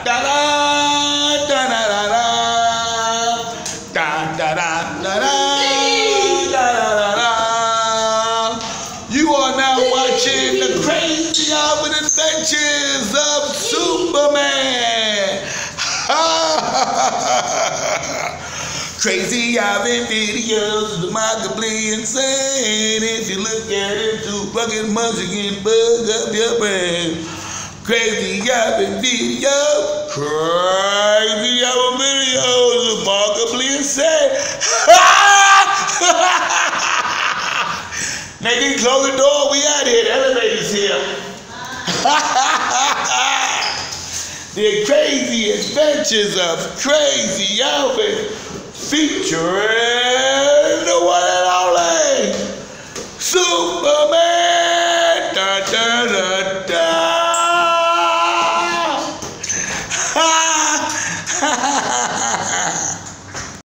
da da da da da da da da da da da. You are now watching the crazy adventures of Superman. Crazy Alvin videos is remarkably insane. If you look at it too fucking much, you can bug up your brain. Crazy Alvin videos, crazy Alvin videos is remarkably insane. Nadine, close the door. We out here. The elevator's here. The crazy adventures of Crazy Alvin, featuring the one and only Superman. Da, da, da, da.